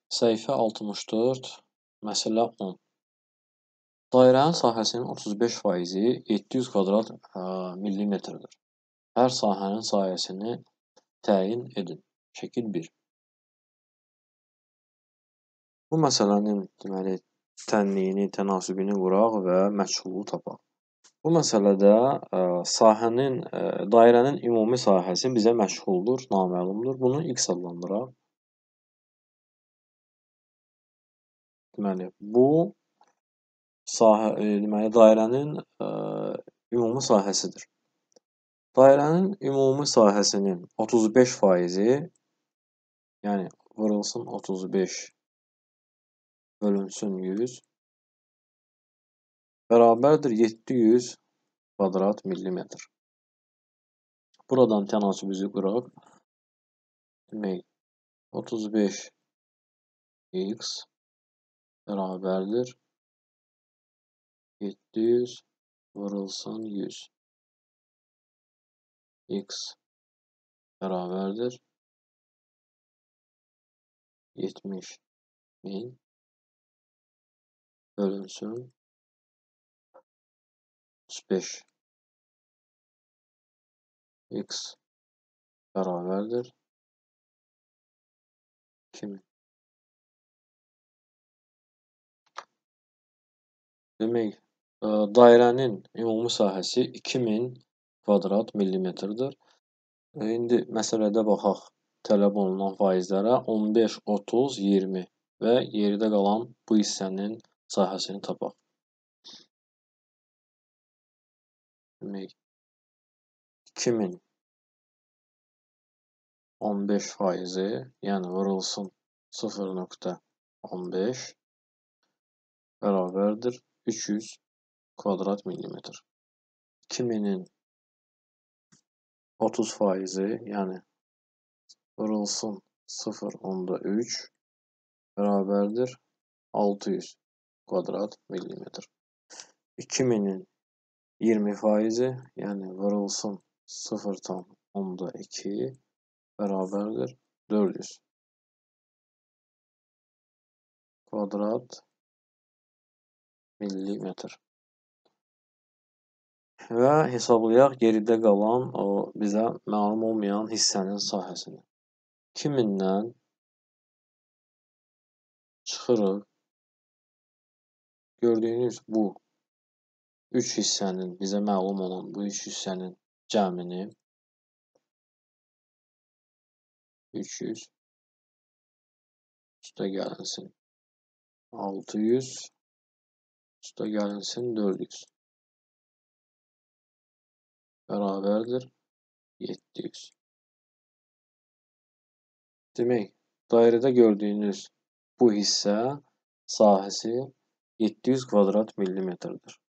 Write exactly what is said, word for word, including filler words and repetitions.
Səhifə altmış dörd, məsələ on. Dairənin sahəsinin otuz beş faizi yeddi yüz kvadrat millimetrdir. Hər sahənin sahəsini təyin edin. Şəkil bir. Bu məsələnin deməli tənliyini, tənasübini quraq və məchulu tapaq. Bu məsələdə ə, sahənin, ə, dairənin ümumi sahəsi bizə məchuldur, naməlumdur. Bunu x adlandıraq. Deməli, bu sahə, e, deməli dairənin ə, ümumi sahəsidir. Dairənin ümumi sahəsinin otuz beş faizi, yəni vurulsun otuz beş bölünsün yüz bərabərdir yeddi yüz kvadrat millimetr. Buradan tənasübümüzü qıraq. Demək, otuz beş x bərabərdir yeddi yüz vurulsun yüz. X bərabərdir yetmiş min bölünsün otuz beş. X bərabərdir iki min. Demək, dairənin ümumi sahəsi iki min kvadrat millimetrdir. İndi məsələdə baxaq tələb olunan faizlərə. on beş, otuz, iyirmi və yerdə qalan bu hissənin sahəsini tapaq. Demək, iki min on beş faizi, yəni vurulsun sıfır nöqtə on beş bərabərdir üç yüz kvadrat millimetr. iki minin otuz faizi, yəni vurulsun sıfır nöqtə üç bərabərdir altı yüz kvadrat millimetr. iki minin iyirmi faizi, yəni vurulsun sıfır nöqtə iki bərabərdir dörd yüz kvadrat millimetr. Və hesablayaq geridə qalan o bizə məlum olmayan hissənin sahəsini. iki mindən çıxırıq. Gördüyünüz bu üç hissənin, bizə məlum olan bu üç hissənin cəmini üç yüz üstə gəlinsin altı yüz üstə gəlinsin dörd yüz bərabərdir yeddi yüz. Demək, dairədə gördüyünüz bu hissə sahəsi yeddi yüz kvadrat millimetrdir.